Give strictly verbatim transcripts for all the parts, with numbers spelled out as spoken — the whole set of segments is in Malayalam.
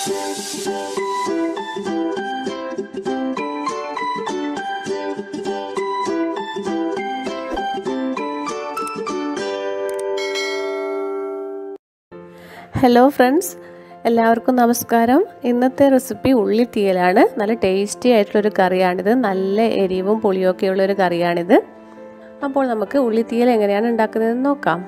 ഹലോ ഫ്രണ്ട്സ്, എല്ലാവർക്കും നമസ്കാരം. ഇന്നത്തെ റെസിപ്പി ഉള്ളി തീയലാണ്. നല്ല ടേസ്റ്റി ആയിട്ടുള്ളൊരു കറിയാണിത്. നല്ല എരിവും പുളിയൊക്കെ ഉള്ളൊരു കറിയാണിത്. അപ്പോൾ നമുക്ക് ഉള്ളി തീയൽ എങ്ങനെയാണ് ഉണ്ടാക്കുന്നതെന്ന് നോക്കാം.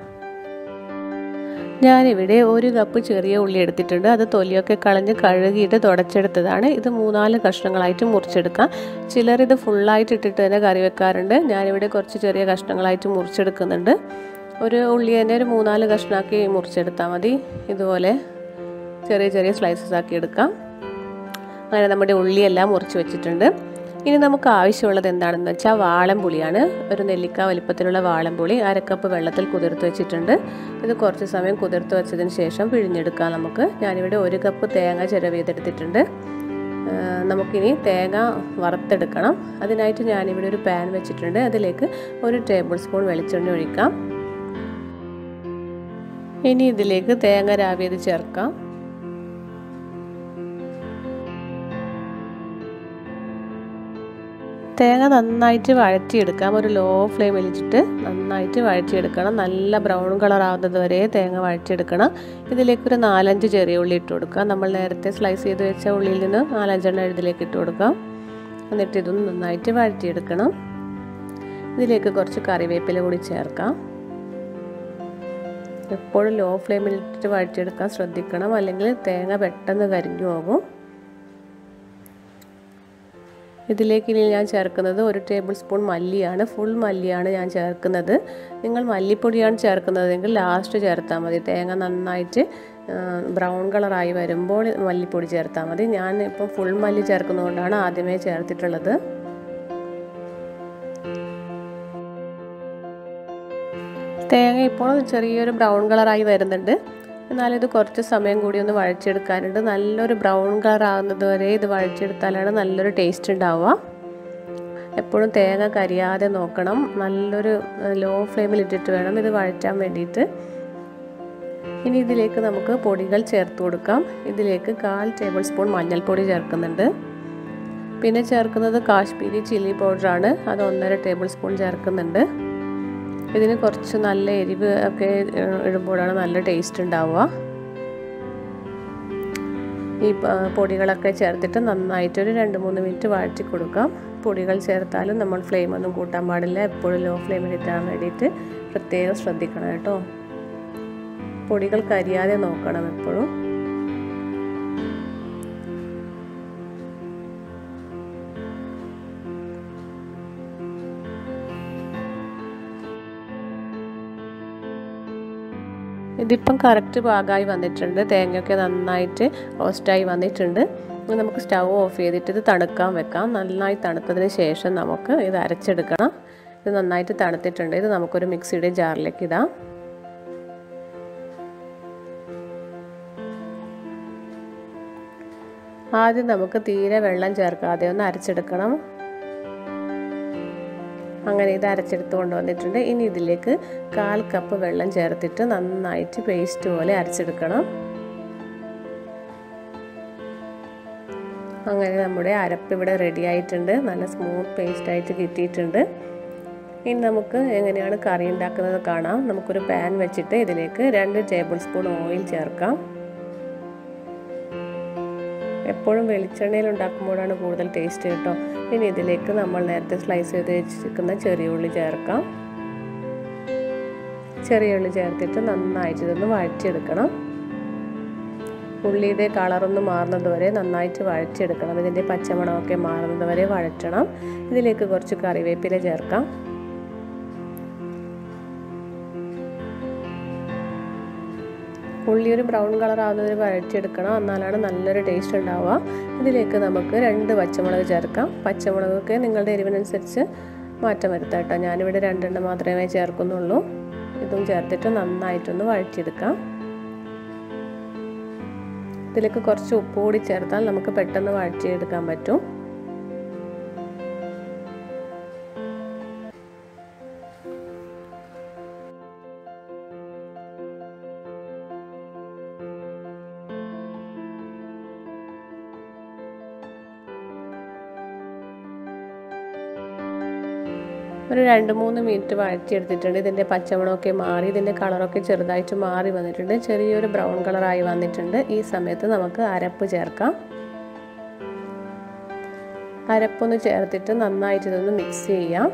ഞാനിവിടെ ഒരു കപ്പ് ചെറിയ ഉള്ളി എടുത്തിട്ടുണ്ട്. അത് തൊലിയൊക്കെ കളഞ്ഞ് കഴുകിയിട്ട് തുടച്ചെടുത്തതാണ്. ഇത് മൂന്നാല് കഷ്ണങ്ങളായിട്ട് മുറിച്ചെടുക്കാം. ചിലർ ഇത് ഫുള്ളായിട്ട് ഇട്ടിട്ട് തന്നെ കറി വെക്കാറുണ്ട്. ഞാനിവിടെ കുറച്ച് ചെറിയ കഷ്ണങ്ങളായിട്ട് മുറിച്ചെടുക്കുന്നുണ്ട്. ഒരു ഉള്ളി തന്നെ ഒരു മൂന്നാല് കഷ്ണമാക്കി മുറിച്ചെടുത്താൽ മതി. ഇതുപോലെ ചെറിയ ചെറിയ സ്ലൈസസ് ആക്കി എടുക്കാം. അങ്ങനെ നമ്മുടെ ഉള്ളിയെല്ലാം മുറിച്ച് വെച്ചിട്ടുണ്ട്. ഇനി നമുക്ക് ആവശ്യമുള്ളത് എന്താണെന്ന് വെച്ചാൽ വാളൻപുളിയാണ്. ഒരു നെല്ലിക്ക വലിപ്പത്തിലുള്ള വാളൻപുളി അരക്കപ്പ് വെള്ളത്തിൽ കുതിർത്ത് വെച്ചിട്ടുണ്ട്. ഇത് കുറച്ച് സമയം കുതിർത്ത് വെച്ചതിന് ശേഷം പിഴിഞ്ഞെടുക്കാം നമുക്ക്. ഞാനിവിടെ ഒരു കപ്പ് തേങ്ങ ചിരവിയതെടുത്തിട്ടുണ്ട്. നമുക്കിനി തേങ്ങ വറുത്തെടുക്കണം. അതിനായിട്ട് ഞാനിവിടെ ഒരു പാൻ വെച്ചിട്ടുണ്ട്. അതിലേക്ക് ഒരു ടേബിൾ സ്പൂൺ വെളിച്ചെണ്ണ ഒഴിക്കാം. ഇനി ഇതിലേക്ക് തേങ്ങ രാവിയത് ചേർക്കാം. തേങ്ങ നന്നായിട്ട് വഴറ്റിയെടുക്കാം. ഒരു ലോ ഫ്ലെയിമിൽ വെച്ചിട്ട് നന്നായിട്ട് വഴറ്റിയെടുക്കണം. നല്ല ബ്രൗൺ കളർ ആവുന്നത് വരെ തേങ്ങ വഴറ്റിയെടുക്കണം. ഇതിലേക്കൊരു നാലഞ്ച് ചെറിയ ഉള്ളി ഇട്ട് കൊടുക്കാം. നമ്മൾ നേരത്തെ സ്ലൈസ് ചെയ്ത് വെച്ച ഉള്ളിയിൽ നിന്ന് നാലഞ്ചെണ്ണം ഇതിലേക്ക് ഇട്ട് കൊടുക്കാം. എന്നിട്ട് ഇതൊന്ന് നന്നായിട്ട് വഴറ്റിയെടുക്കണം. ഇതിലേക്ക് കുറച്ച് കറിവേപ്പില കൂടി ചേർക്കാം. എപ്പോഴും ലോ ഫ്ലെയിമിൽ ഇട്ടിട്ട് വഴറ്റിയെടുക്കാൻ ശ്രദ്ധിക്കണം, അല്ലെങ്കിൽ തേങ്ങ പെട്ടെന്ന് കരിഞ്ഞു പോകും. ഇതിലേക്ക് ഇനി ഞാൻ ചേർക്കുന്നത് ഒരു ടേബിൾ സ്പൂൺ മല്ലിയാണ്. ഫുൾ മല്ലിയാണ് ഞാൻ ചേർക്കുന്നത്. നിങ്ങൾ മല്ലിപ്പൊടിയാണ് ചേർക്കുന്നതെങ്കിൽ ലാസ്റ്റ് ചേർത്താൽ മതി. തേങ്ങ നന്നായിട്ട് ബ്രൗൺ കളറായി വരുമ്പോൾ മല്ലിപ്പൊടി ചേർത്താൽ മതി. ഞാൻ ഇപ്പോൾ ഫുൾ മല്ലി ചേർക്കുന്നതുകൊണ്ടാണ് ആദ്യമേ ചേർത്തിട്ടുള്ളത്. തേങ്ങ ഇപ്പോൾ ചെറിയൊരു ബ്രൗൺ കളറായി വരുന്നുണ്ട്. എന്നാലിത് കുറച്ച് സമയം കൂടി ഒന്ന് വഴച്ചെടുക്കാനുണ്ട്. നല്ലൊരു ബ്രൗൺ കളർ ആകുന്നത് വരെ ഇത് വഴച്ചെടുത്താലാണ് നല്ലൊരു ടേസ്റ്റ് ഉണ്ടാവുക. എപ്പോഴും തേങ്ങ കരിയാതെ നോക്കണം. നല്ലൊരു ലോ ഫ്ലെയിമിൽ ഇട്ടിട്ട് വേണം ഇത് വഴറ്റാൻ വേണ്ടിയിട്ട്. ഇനി ഇതിലേക്ക് നമുക്ക് പൊടികൾ ചേർത്ത് കൊടുക്കാം. ഇതിലേക്ക് കാൽ ടേബിൾ സ്പൂൺ മഞ്ഞൾപ്പൊടി ചേർക്കുന്നുണ്ട്. പിന്നെ ചേർക്കുന്നത് കാശ്മീരി ചില്ലി പൗഡറാണ്. അത് ഒന്നര ടേബിൾ സ്പൂൺ ചേർക്കുന്നുണ്ട്. ഇതിന് കുറച്ച് നല്ല എരിവ് ഒക്കെ ഇടുമ്പോഴാണ് നല്ല ടേസ്റ്റ് ഉണ്ടാവുക. ഈ പൊടികളൊക്കെ ചേർത്തിട്ട് നന്നായിട്ടൊരു രണ്ട് മൂന്ന് മിനിറ്റ് വഴറ്റി കൊടുക്കാം. പൊടികൾ ചേർത്താലും നമ്മൾ ഫ്ലെയിം ഒന്നും കൂട്ടാൻ പാടില്ല. എപ്പോഴും ലോ ഫ്ലെയിമിൽ ഇട്ടാൻ വേണ്ടിയിട്ട് പ്രത്യേകം ശ്രദ്ധിക്കണം കേട്ടോ. പൊടികൾ കരിയാതെ നോക്കണം എപ്പോഴും. ഇതിപ്പം കറക്റ്റ് പാകമായി വന്നിട്ടുണ്ട്. തേങ്ങയൊക്കെ നന്നായിട്ട് റോസ്റ്റായി വന്നിട്ടുണ്ട്. നമുക്ക് സ്റ്റൗ ഓഫ് ചെയ്തിട്ട് ഇത് തണുക്കാൻ വെക്കാം. നന്നായി തണുത്തതിന് ശേഷം നമുക്ക് ഇത് അരച്ചെടുക്കണം. ഇത് നന്നായിട്ട് തണുത്തിട്ടുണ്ട്. ഇത് നമുക്കൊരു മിക്സിയുടെ ജാറിലേക്ക് ഇടാം. ആദ്യം നമുക്ക് തീരെ വെള്ളം ചേർക്കാതെ ഒന്ന് അരച്ചെടുക്കണം. അങ്ങനെ ഇത് അരച്ചെടുത്ത് കൊണ്ടുവന്നിട്ടുണ്ട്. ഇനി ഇതിലേക്ക് കാൽ കപ്പ് വെള്ളം ചേർത്തിട്ട് നന്നായിട്ട് പേസ്റ്റ് പോലെ അരച്ചെടുക്കണം. അങ്ങനെ നമ്മുടെ അരപ്പ് ഇവിടെ റെഡി ആയിട്ടുണ്ട്. നല്ല സ്മൂത്ത് പേസ്റ്റ് ആയിട്ട് കിട്ടിയിട്ടുണ്ട്. ഇനി നമുക്ക് എങ്ങനെയാണ് കറി ഉണ്ടാക്കുന്നത് കാണാം. നമുക്കൊരു പാൻ വെച്ചിട്ട് ഇതിലേക്ക് രണ്ട് ടേബിൾ സ്പൂൺ ഓയിൽ ചേർക്കാം. എപ്പോഴും വെളിച്ചെണ്ണയിൽ ഉണ്ടാക്കുമ്പോഴാണ് കൂടുതൽ ടേസ്റ്റ് കേട്ടോ. ഇനി ഇതിലേക്ക് നമ്മൾ നേരത്തെ സ്ലൈസ് ചെയ്ത് വെച്ചിരിക്കുന്ന ചെറിയ ഉള്ളി ചേർക്കാം. ചെറിയ ഉള്ളി ചേർത്തിട്ട് നന്നായിട്ട് ഇതൊന്ന് വഴറ്റിയെടുക്കണം. ഉള്ളിയുടെ കളറൊന്ന് മാറുന്നത് വരെ നന്നായിട്ട് വഴറ്റിയെടുക്കണം. ഇതിൻ്റെ പച്ചമണമൊക്കെ മാറുന്നത് വരെ വഴറ്റണം. ഇതിലേക്ക് കുറച്ച് കറിവേപ്പില ചേർക്കാം. ഉള്ളി ഒരു ബ്രൗൺ കളർ ആവുന്നതിന് വഴറ്റിയെടുക്കണം. എന്നാലാണ് നല്ലൊരു ടേസ്റ്റ് ഉണ്ടാവുക. ഇതിലേക്ക് നമുക്ക് രണ്ട് പച്ചമുളക് ചേർക്കാം. പച്ചമുളകൊക്കെ നിങ്ങളുടെ എരിവിനനുസരിച്ച് മാറ്റം വരുത്താം കേട്ടോ. ഞാനിവിടെ രണ്ടെണ്ണം മാത്രമേ ചേർക്കുന്നുള്ളൂ. ഇതും ചേർത്തിട്ട് നന്നായിട്ടൊന്ന് വഴറ്റിയെടുക്കാം. ഇതിലേക്ക് കുറച്ച് ഉപ്പ് കൂടി ചേർത്താൽ നമുക്ക് പെട്ടെന്ന് വഴറ്റിയെടുക്കാൻ പറ്റും. ഒരു രണ്ട് മൂന്ന് മിനിറ്റ് വഴറ്റിയെടുത്തിട്ടുണ്ട്. ഇതിൻ്റെ പച്ചമണമൊക്കെ മാറി ഇതിൻ്റെ കളറൊക്കെ ചെറുതായിട്ട് മാറി വന്നിട്ടുണ്ട്. ചെറിയൊരു ബ്രൗൺ കളറായി വന്നിട്ടുണ്ട്. ഈ സമയത്ത് നമുക്ക് അരപ്പ് ചേർക്കാം. അരപ്പൊന്ന് ചേർത്തിട്ട് നന്നായിട്ട് ഇതൊന്ന് മിക്സ് ചെയ്യാം.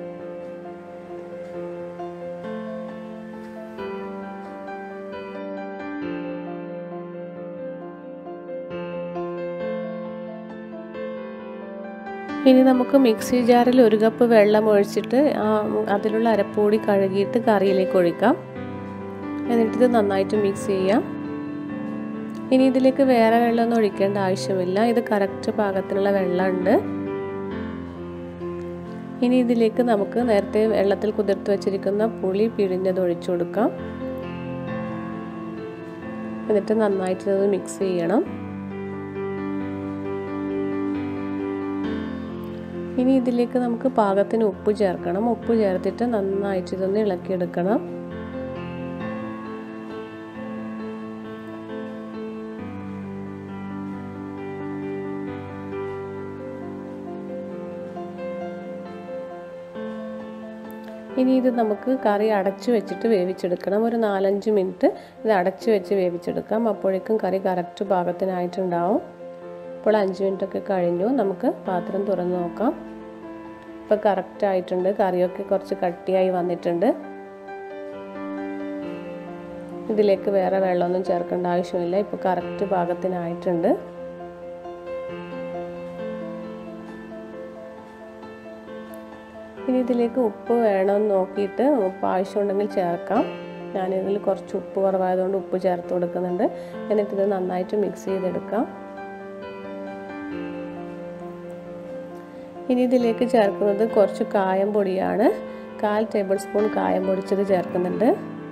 ഇനി നമുക്ക് മിക്സി ജാറിൽ ഒരു കപ്പ് വെള്ളം ഒഴിച്ചിട്ട് അതിലുള്ള അരപ്പൊടി കഴുകിയിട്ട് കറിയിലേക്ക് ഒഴിക്കാം. എന്നിട്ടിത് നന്നായിട്ട് മിക്സ് ചെയ്യാം. ഇനി ഇതിലേക്ക് വേറെ വെള്ളമൊന്നും ഒഴിക്കേണ്ട ആവശ്യമില്ല. ഇത് കറക്റ്റ് പാകത്തിനുള്ള വെള്ളമുണ്ട്. ഇനി ഇതിലേക്ക് നമുക്ക് നേരത്തെ വെള്ളത്തിൽ കുതിർത്ത് വെച്ചിരിക്കുന്ന പുളി പിഴിഞ്ഞത് ഒഴിച്ചു കൊടുക്കാം. എന്നിട്ട് നന്നായിട്ട് ഇത് മിക്സ് ചെയ്യണം. ഇനി ഇതിലേക്ക് നമുക്ക് പാകത്തിന് ഉപ്പ് ചേർക്കണം. ഉപ്പ് ചേർത്തിട്ട് നന്നായിട്ട് ഇതൊന്ന് ഇളക്കിയെടുക്കണം. ഇനി ഇത് നമുക്ക് കറി അടച്ചു വെച്ചിട്ട് വേവിച്ചെടുക്കണം. ഒരു നാലഞ്ച് മിനിറ്റ് ഇത് അടച്ചു വെച്ച് വേവിച്ചെടുക്കാം. അപ്പോഴേക്കും കറി കറക്റ്റ് പാകത്തിനായിട്ടുണ്ടാവും. ഇപ്പോൾ അഞ്ച് മിനിറ്റൊക്കെ കഴിഞ്ഞു. നമുക്ക് പാത്രം തുറന്ന് നോക്കാം. ഇപ്പോൾ കറക്റ്റ് ആയിട്ടുണ്ട്. കറിയൊക്കെ കുറച്ച് കട്ടിയായി വന്നിട്ടുണ്ട്. ഇതിലേക്ക് വേറെ വെള്ളമൊന്നും ചേർക്കേണ്ട ആവശ്യമില്ല. ഇപ്പോൾ കറക്റ്റ് പാകത്തിനായിട്ടുണ്ട്. ഇനി ഇതിലേക്ക് ഉപ്പ് വേണമെന്ന് നോക്കിയിട്ട് ഉപ്പ് ആവശ്യമുണ്ടെങ്കിൽ ചേർക്കാം. ഞാനിതിൽ കുറച്ച് ഉപ്പ് കുറവായതുകൊണ്ട് ഉപ്പ് ചേർത്ത് കൊടുക്കുന്നുണ്ട്. എന്നിട്ടിത് നന്നായിട്ട് മിക്സ് ചെയ്തെടുക്കാം. ഇനി ഇതിലേക്ക് ചേർക്കുന്നത് കുറച്ച് കായം പൊടിയാണ്. കാൽ ടേബിൾ സ്പൂൺ കായം പൊടിച്ചത് ചേർക്കുന്നുണ്ട്.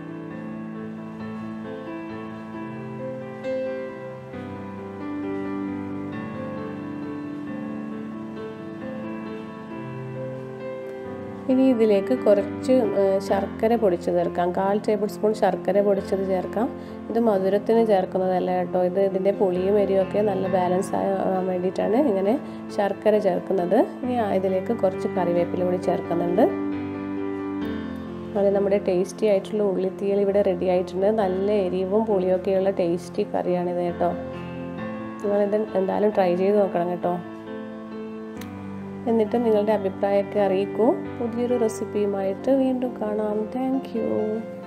ഇനി ഇതിലേക്ക് കുറച്ച് ശർക്കര പൊടിച്ചത് ചേർക്കാം. കാൽ ടേബിൾ സ്പൂൺ ശർക്കര പൊടിച്ചത് ചേർക്കാം. ഇത് മധുരത്തിന് ചേർക്കുന്നതല്ല കേട്ടോ. ഇത് ഇതിൻ്റെ പുളിയും എരിയൊക്കെ നല്ല ബാലൻസ് ആകാൻ വേണ്ടിയിട്ടാണ് ഇങ്ങനെ ശർക്കര ചേർക്കുന്നത്. ഇനി ഇതിലേക്ക് കുറച്ച് കറിവേപ്പില കൂടി ചേർക്കുന്നുണ്ട്. അത് നമ്മുടെ ടേസ്റ്റി ആയിട്ടുള്ള ഉള്ളിത്തീയൽ ഇവിടെ റെഡി ആയിട്ടുണ്ട്. നല്ല എരിവും പുളിയൊക്കെയുള്ള ടേസ്റ്റി കറിയാണിത് കേട്ടോ. നിങ്ങളിത് എന്തായാലും ട്രൈ ചെയ്ത് നോക്കണം കേട്ടോ. എന്നിട്ട് നിങ്ങളുടെ അഭിപ്രായമൊക്കെ അറിയിക്കൂ. പുതിയൊരു റെസിപ്പിയുമായിട്ട് വീണ്ടും കാണാം. Thank U.